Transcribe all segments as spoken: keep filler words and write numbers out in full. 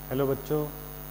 Hello बच्चों,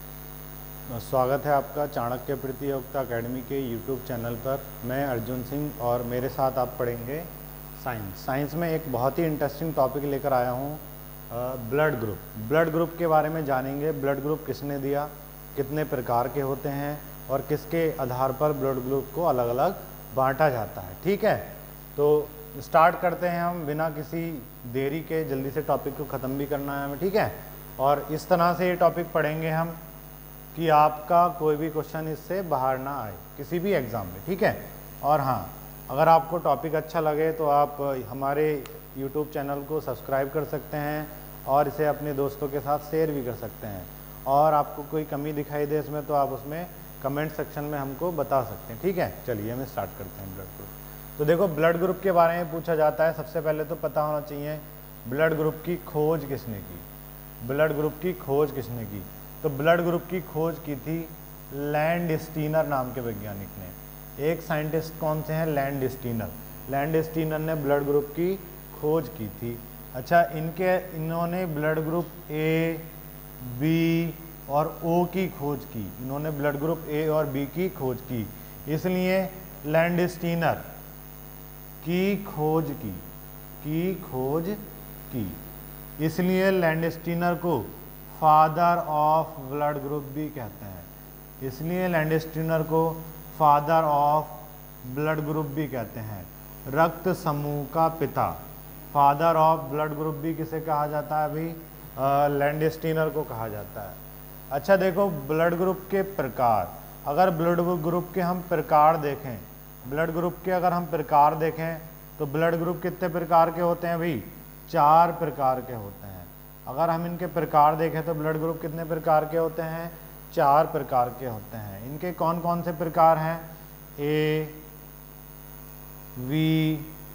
स्वागत है आपका चाणक्य प्रतियोगिता एकेडमी के यूट्यूब चैनल पर। मैं अर्जुन सिंह और मेरे साथ आप पढ़ेंगे साइंस। साइंस में एक बहुत ही इंटरेस्टिंग टॉपिक लेकर आया हूँ, ब्लड ग्रुप। ब्लड ग्रुप के बारे में जानेंगे। ब्लड ग्रुप किसने दिया, कितने प्रकार के होते हैं और किसके आधार पर ब्लड ग्रुप को अलग अलग बांटा जाता है। ठीक है, तो स्टार्ट करते हैं हम बिना किसी देरी के। जल्दी से टॉपिक को ख़त्म भी करना है हमें, ठीक है। और इस तरह से ये टॉपिक पढ़ेंगे हम कि आपका कोई भी क्वेश्चन इससे बाहर ना आए किसी भी एग्ज़ाम में, ठीक है। और हाँ, अगर आपको टॉपिक अच्छा लगे तो आप हमारे यूट्यूब चैनल को सब्सक्राइब कर सकते हैं और इसे अपने दोस्तों के साथ शेयर भी कर सकते हैं। और आपको कोई कमी दिखाई दे इसमें तो आप उसमें कमेंट सेक्शन में हमको बता सकते हैं, ठीक है। चलिए हम स्टार्ट करते हैं ब्लड ग्रुप। तो देखो, ब्लड ग्रुप के बारे में पूछा जाता है। सबसे पहले तो पता होना चाहिए ब्लड ग्रुप की खोज किसने की। ब्लड ग्रुप की खोज किसने की तो ब्लड ग्रुप की खोज की थी लैंडस्टीनर नाम के वैज्ञानिक ने। एक साइंटिस्ट कौन से हैं? लैंडस्टीनर। लैंडस्टीनर ने ब्लड ग्रुप की खोज की थी। अच्छा, इनके इन्होंने ब्लड ग्रुप ए, बी और ओ की खोज की। इन्होंने ब्लड ग्रुप ए और बी की खोज की, इसलिए लैंडस्टीनर की खोज की की खोज की इसलिए लैंडस्टीनर को फादर ऑफ ब्लड ग्रुप भी कहते हैं। इसलिए लैंडस्टीनर को फादर ऑफ ब्लड ग्रुप भी कहते हैं, रक्त समूह का पिता। फादर ऑफ ब्लड ग्रुप भी किसे कहा जाता है? अभी लैंडस्टीनर को कहा जाता है। अच्छा देखो, ब्लड ग्रुप के प्रकार। अगर ब्लड ग्रुप के हम प्रकार देखें ब्लड ग्रुप के अगर हम प्रकार देखें तो ब्लड ग्रुप कितने प्रकार के होते हैं भाई? चार प्रकार के होते हैं। अगर हम इनके प्रकार देखें तो ब्लड ग्रुप कितने प्रकार के होते हैं? चार प्रकार के होते हैं। इनके कौन कौन से प्रकार हैं? ए, वी,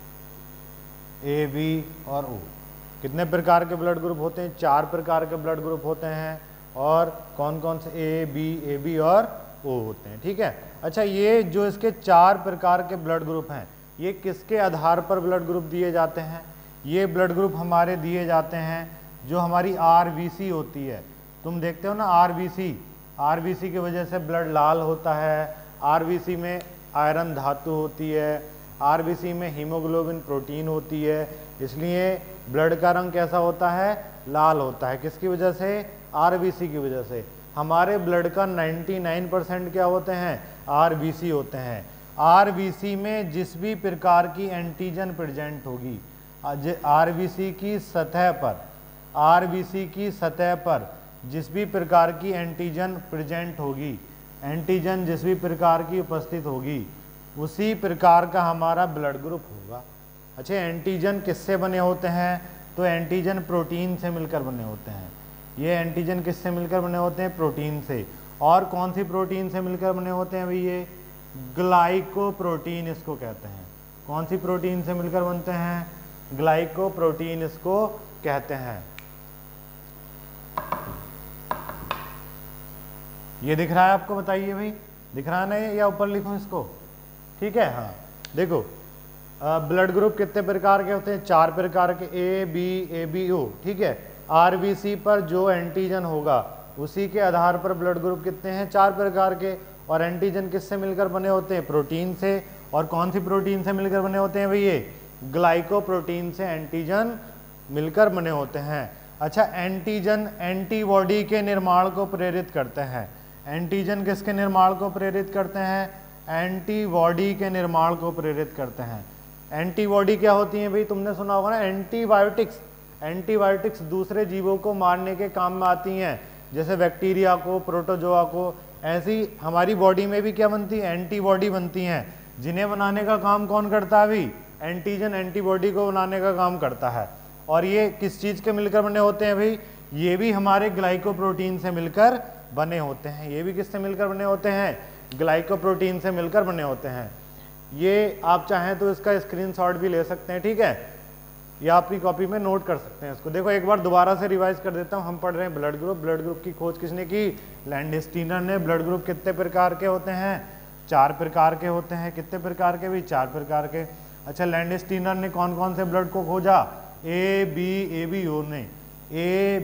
ए बी और ओ। कितने प्रकार के ब्लड ग्रुप होते हैं? चार प्रकार के ब्लड ग्रुप होते हैं। और कौन कौन से? ए, बी, ए बी और ओ होते हैं, ठीक है। अच्छा, ये जो इसके चार प्रकार के ब्लड ग्रुप हैं, ये किसके आधार पर ब्लड ग्रुप दिए जाते हैं? ये ब्लड ग्रुप हमारे दिए जाते हैं जो हमारी आरबीसी होती है। तुम देखते हो ना आरबीसी, आरबीसी की वजह से ब्लड लाल होता है। आरबीसी में आयरन धातु होती है। आरबीसी में हीमोग्लोबिन प्रोटीन होती है, इसलिए ब्लड का रंग कैसा होता है? लाल होता है। किसकी वजह से? आरबीसी की वजह से। हमारे ब्लड का निन्यानवे परसेंट क्या होते हैं? आरबीसी होते हैं। आरबीसी में जिस भी प्रकार की एंटीजन प्रेजेंट होगी, आरबीसी की सतह पर आरबीसी की सतह पर जिस भी प्रकार की एंटीजन प्रेजेंट होगी, एंटीजन जिस भी प्रकार की उपस्थित होगी, उसी प्रकार का हमारा ब्लड ग्रुप होगा। अच्छा, एंटीजन किससे बने होते हैं? तो एंटीजन प्रोटीन से मिलकर बने होते हैं। ये एंटीजन किससे मिलकर बने होते हैं? प्रोटीन से। और कौन सी प्रोटीन से मिलकर बने होते हैं भाई? ये ग्लाइकोप्रोटीन इसको कहते हैं। कौन सी प्रोटीन से मिलकर बनते हैं? ग्लाइकोप्रोटीन इसको कहते हैं। ये दिख रहा है आपको? बताइए भाई, दिख रहा नहीं या ऊपर लिखूं इसको? ठीक है, हाँ। देखो, ब्लड ग्रुप कितने प्रकार के होते हैं? चार प्रकार के, ए, बी, ए बी, ओ, ठीक है। आरबीसी पर जो एंटीजन होगा उसी के आधार पर ब्लड ग्रुप कितने हैं? चार प्रकार के। और एंटीजन किससे मिलकर बने होते हैं? प्रोटीन से। और कौन सी प्रोटीन से मिलकर बने होते हैं भाई? ये ग्लाइकोप्रोटीन से एंटीजन मिलकर बने होते हैं। अच्छा, एंटीजन एंटीबॉडी के निर्माण को प्रेरित करते हैं। एंटीजन किसके निर्माण को प्रेरित करते हैं? एंटीबॉडी के निर्माण को प्रेरित करते हैं। एंटीबॉडी क्या होती है भाई? तुमने सुना होगा ना, एंटीबायोटिक्स। एंटीबायोटिक्स दूसरे जीवों को मारने के काम में आती हैं, जैसे बैक्टीरिया को, प्रोटोजोआ को। ऐसी हमारी बॉडी में भी क्या बनती है? एंटीबॉडी बनती हैं, जिन्हें बनाने का काम कौन करता है भाई? एंटीजन एंटीबॉडी को बनाने का काम करता है। और ये किस चीज़ के मिलकर बने होते हैं भाई? ये भी हमारे ग्लाइकोप्रोटीन से मिलकर बने होते हैं। ये भी किससे मिलकर बने होते हैं? ग्लाइकोप्रोटीन से मिलकर बने होते हैं। ये आप चाहें तो इसका स्क्रीनशॉट भी ले सकते हैं, ठीक है, या अपनी कॉपी में नोट कर सकते हैं इसको। देखो, एक बार दोबारा से रिवाइज कर देता हूँ। हम पढ़ रहे हैं ब्लड ग्रुप। ब्लड ग्रुप की खोज किसने की? लैंडस्टीनर ने। ब्लड ग्रुप कितने प्रकार के होते हैं? चार प्रकार के होते हैं। कितने प्रकार के भी? चार प्रकार के। अच्छा, लैंडस्टीनर ने कौन कौन से ब्लड को खोजा? ए, बी, ए बी, ओ ने। ए बी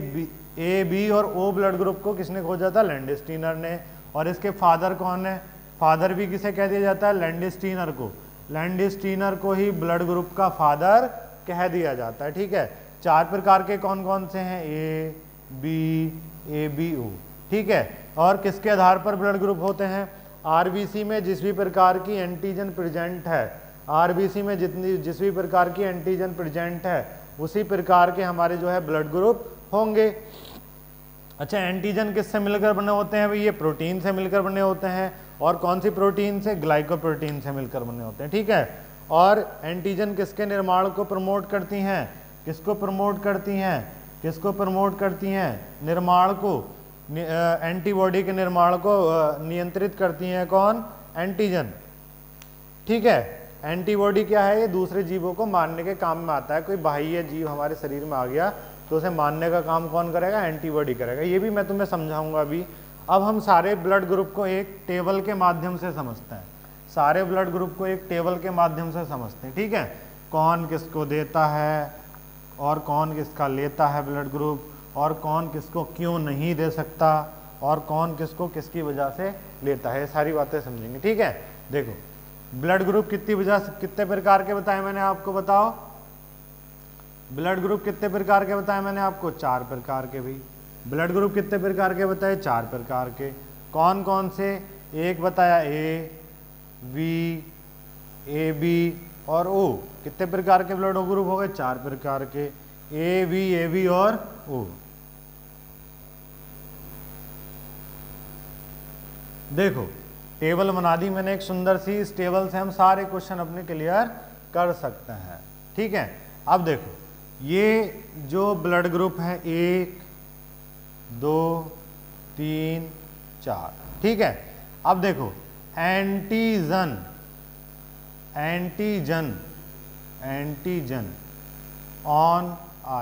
ए बी और ओ ब्लड ग्रुप को किसने खोजा था? लैंडस्टीनर ने। और इसके फादर कौन है? फादर भी किसे कह दिया जाता है? लैंडस्टीनर को। लैंडस्टीनर को ही ब्लड ग्रुप का फादर कह दिया जाता है। ठीक है, चार प्रकार के कौन कौन से हैं? A B, A B O. ठीक है, और किसके आधार पर ब्लड ग्रुप होते हैं? आरबीसी में जिस भी प्रकार की एंटीजन प्रेजेंट है, आरबीसी में जितनी जिस भी प्रकार की एंटीजन प्रेजेंट है उसी प्रकार के हमारे जो है ब्लड ग्रुप होंगे। अच्छा, एंटीजन किससे मिलकर बने होते हैं? भाई ये प्रोटीन से मिलकर बने होते हैं। और कौन सी प्रोटीन से? ग्लाइकोप्रोटीन से मिलकर बने होते हैं। ठीक है, और एंटीजन किसके निर्माण को प्रमोट करती हैं? किसको प्रमोट करती हैं? किसको प्रमोट करती हैं? निर्माण को, एंटीबॉडी के निर्माण को नियंत्रित करती हैं। कौन? एंटीजन। ठीक है, एंटीबॉडी क्या है? ये दूसरे जीवों को मारने के काम में आता है। कोई बाह्य जीव हमारे शरीर में आ गया तो उसे मारने का काम कौन करेगा? एंटीबॉडी करेगा। ये भी मैं तुम्हें समझाऊंगा अभी। अब हम सारे ब्लड ग्रुप को एक टेबल के माध्यम से समझते हैं। सारे ब्लड ग्रुप को एक टेबल के माध्यम से समझते हैं। ठीक है, कौन किसको देता है और कौन किसका लेता है ब्लड ग्रुप, और कौन किसको क्यों नहीं दे सकता, और कौन किसको किसकी वजह से लेता है, ये सारी बातें समझेंगे। ठीक है, देखो ब्लड ग्रुप कितनी वजह से, कितने प्रकार के बताए मैंने आपको? बताओ, ब्लड ग्रुप कितने प्रकार के बताए मैंने आपको? चार प्रकार के। भी ब्लड ग्रुप कितने प्रकार के बताए? चार प्रकार के। कौन कौन से? एक बताया ए, वी, ए बी और ओ। कितने प्रकार के ब्लड ग्रुप हो गए? चार प्रकार के। ए बी, ए बी और ओ। देखो टेबल बना दी मैंने एक सुंदर सी। इस टेबल से हम सारे क्वेश्चन अपने क्लियर कर सकते हैं। ठीक है, अब देखो ये जो ब्लड ग्रुप है एक, दो, तीन, चार। ठीक है, अब देखो antigen, antigen, antigen on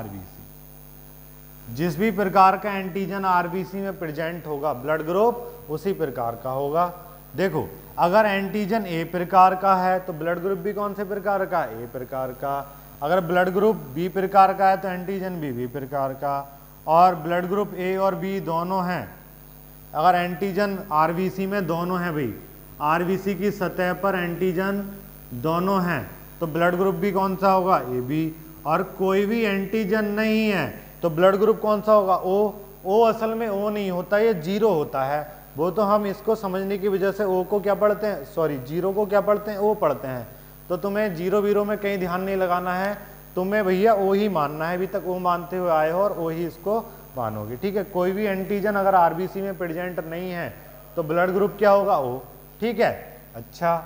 RBC. जिस भी प्रकार का एंटीजन आरबीसी में प्रेजेंट होगा ब्लड ग्रुप उसी प्रकार का होगा। देखो अगर एंटीजन ए प्रकार का है तो ब्लड ग्रुप भी कौन से प्रकार का? ए प्रकार का। अगर ब्लड ग्रुप बी प्रकार का है तो एंटीजन भी बी प्रकार का। और ब्लड ग्रुप ए और बी दोनों हैं। अगर एंटीजन आरबीसी में दोनों हैं, भाई आरबीसी की सतह पर एंटीजन दोनों हैं, तो ब्लड ग्रुप भी कौन सा होगा? A B. और कोई भी एंटीजन नहीं है तो ब्लड ग्रुप कौन सा होगा? ओ। ओ असल में ओ नहीं होता, ये जीरो होता है। वो तो हम इसको समझने की वजह से ओ को क्या पढ़ते हैं, सॉरी जीरो को क्या पढ़ते हैं? ओ पढ़ते हैं। तो तुम्हें जीरो बीरो में कहीं ध्यान नहीं लगाना है, तुम्हें भैया ओ ही मानना है। अभी तक ओ मानते हुए आए हो और ओ ही इसको मानोगे। ठीक है, कोई भी एंटीजन अगर आरबीसी में प्रेजेंट नहीं है तो ब्लड ग्रुप क्या होगा? ओ। ठीक है, अच्छा,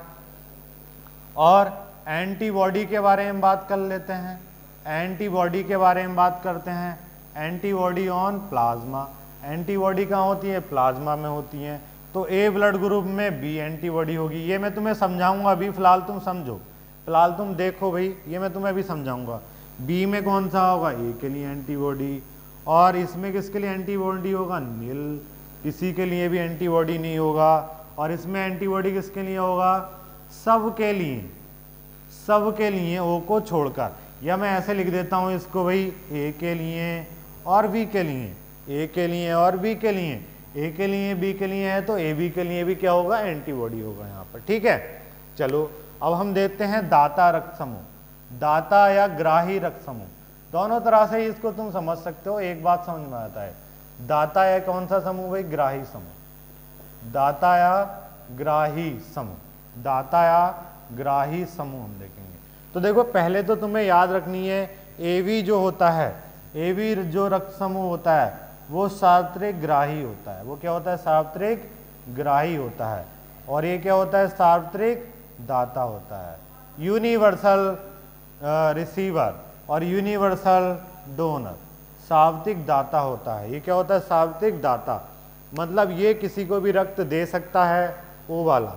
और एंटीबॉडी के बारे में बात कर लेते हैं। एंटीबॉडी के बारे में बात करते हैं। Antibody on plasma. एंटीबॉडी कहाँ होती है? प्लाज्मा में होती है। तो ए ब्लड ग्रुप में बी एंटीबॉडी होगी। ये मैं तुम्हें समझाऊंगा अभी, फिलहाल तुम समझो, फिलहाल तुम देखो भाई, ये मैं तुम्हें अभी समझाऊंगा। बी में कौन सा होगा? ए के लिए एंटीबॉडी। और इसमें किसके लिए एंटीबॉडी होगा? नील। इसी के लिए भी एंटीबॉडी नहीं होगा। और इसमें एंटीबॉडी किसके लिए होगा? सब के लिए, सब के लिए ओ को छोड़कर। या मैं ऐसे लिख देता हूं इसको भाई, ए के लिए और बी के लिए, ए के लिए और बी के लिए, ए के लिए बी के लिए है तो ए बी के लिए भी क्या होगा? एंटीबॉडी होगा यहाँ पर। ठीक है, चलो अब हम देखते हैं दाता रक्त समूह। दाता या ग्राही रक्त समूह, दोनों तरह से इसको तुम समझ सकते हो। एक बात समझ में आता है, दाता या कौन सा समूह भाई? ग्राही समूह। दाता या ग्राही समूह, दाता या ग्राही समूह हम देखेंगे। तो देखो पहले तो तुम्हें याद रखनी है, एवी जो होता है, एवी जो रक्त समूह होता है वो सार्वत्रिक ग्राही होता है। वो क्या होता है? सार्वत्रिक ग्राही होता है। और ये क्या होता है? सार्वत्रिक दाता होता है। यूनिवर्सल रिसीवर और यूनिवर्सल डोनर, सार्वत्रिक दाता होता है। ये क्या होता है? सार्वत्रिक दाता, मतलब ये किसी को भी रक्त दे सकता है। ओ वाला,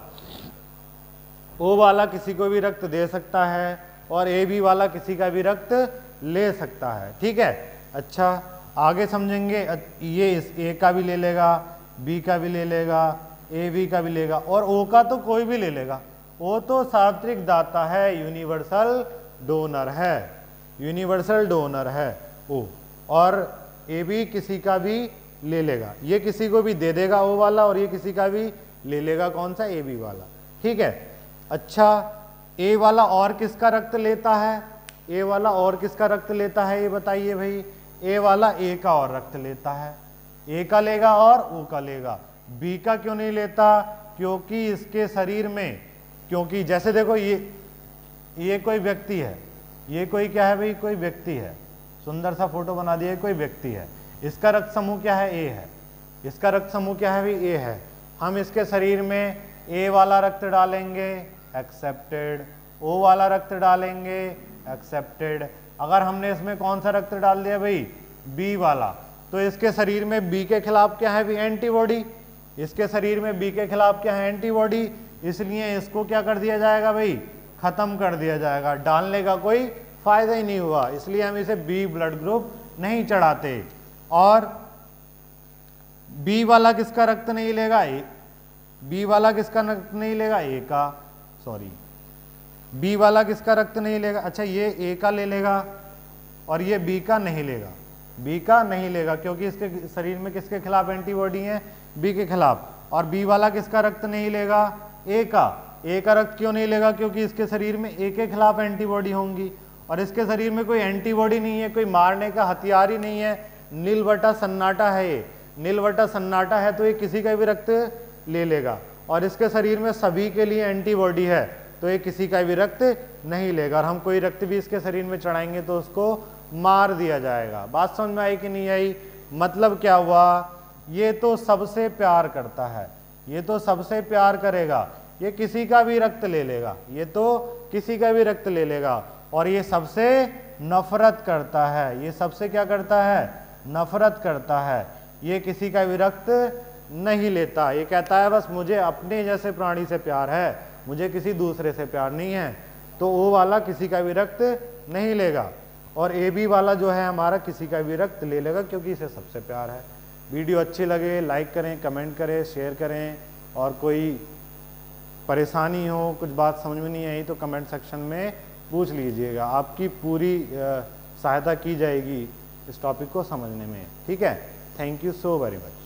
ओ वाला किसी को भी रक्त दे सकता है और ए बी वाला किसी का भी रक्त ले सकता है। ठीक है, अच्छा आगे समझेंगे। ये इस ए का भी ले लेगा, बी का भी ले लेगा, ए बी का भी लेगा, और ओ का तो कोई भी ले लेगा। ओ तो सार्वत्रिक दाता है, यूनिवर्सल डोनर है, यूनिवर्सल डोनर है ओ। और ए बी किसी का भी ले लेगा, ये किसी को भी दे देगा ओ वाला, और ये किसी का भी ले लेगा कौन सा, ए बी वाला, ठीक है। अच्छा ए वाला और किसका रक्त लेता है, ए वाला और किसका रक्त लेता है ये बताइए भाई, ए वाला ए का और रक्त लेता है, ए का लेगा और ओ का लेगा, बी का क्यों नहीं लेता, क्योंकि इसके शरीर में, क्योंकि जैसे देखो ये ये कोई व्यक्ति है, ये कोई क्या है भाई, कोई व्यक्ति है, सुंदर सा फोटो बना दिया, कोई व्यक्ति है, इसका रक्त समूह क्या है, ए है, इसका रक्त समूह क्या है भाई, ए है। हम इसके शरीर में ए वाला रक्त डालेंगे, एक्सेप्टेड, ओ वाला रक्त डालेंगे, एक्सेप्टेड। अगर हमने इसमें कौन सा रक्त डाल दिया भाई, बी वाला, तो इसके शरीर में बी के खिलाफ क्या है भाई, एंटीबॉडी, इसके शरीर में बी के खिलाफ क्या है, एंटीबॉडी, इसलिए इसको क्या कर दिया जाएगा भाई, खत्म कर दिया जाएगा, डालने का कोई फायदा ही नहीं हुआ, इसलिए हम इसे बी ब्लड ग्रुप नहीं चढ़ाते। और बी वाला किसका रक्त नहीं लेगा, ए, बी वाला किसका रक्त नहीं लेगा, ए का, सॉरी बी वाला किसका रक्त नहीं लेगा, अच्छा ये ए का ले लेगा और ये बी का नहीं लेगा, बी का नहीं लेगा क्योंकि इसके शरीर में किसके खिलाफ एंटीबॉडी है, बी के खिलाफ। और बी वाला किसका रक्त नहीं लेगा, ए का, ए का रक्त क्यों नहीं लेगा, क्योंकि इसके शरीर में ए के खिलाफ एंटीबॉडी होंगी, और इसके शरीर में कोई एंटीबॉडी नहीं है, कोई मारने का हथियार ही नहीं है, नीलवटा सन्नाटा है, ये नीलवटा सन्नाटा है, तो ये किसी का भी रक्त ले लेगा, और इसके शरीर में सभी के लिए एंटीबॉडी है, तो ये किसी का भी रक्त नहीं लेगा, और हम कोई रक्त भी इसके शरीर में चढ़ाएंगे तो उसको मार दिया जाएगा। बात समझ में आई कि नहीं आई, मतलब क्या हुआ, ये तो सबसे प्यार करता है, ये तो सबसे प्यार करेगा, ये किसी का भी रक्त ले लेगा, ये तो किसी का भी रक्त ले लेगा, और ये सबसे नफरत करता है, ये सबसे क्या करता है, नफरत करता है, ये किसी का भी रक्त नहीं लेता, ये कहता है बस मुझे अपने जैसे प्राणी से प्यार है, मुझे किसी दूसरे से प्यार नहीं है। तो ओ वाला किसी का भी रक्त नहीं लेगा, और ए बी वाला जो है हमारा किसी का भी रक्त ले लेगा क्योंकि इसे सबसे प्यार है। वीडियो अच्छी लगे लाइक करें, कमेंट करें, शेयर करें, और कोई परेशानी हो, कुछ बात समझ में नहीं आई तो कमेंट सेक्शन में पूछ लीजिएगा, आपकी पूरी सहायता की जाएगी इस टॉपिक को समझने में, ठीक है। Thank you so very much.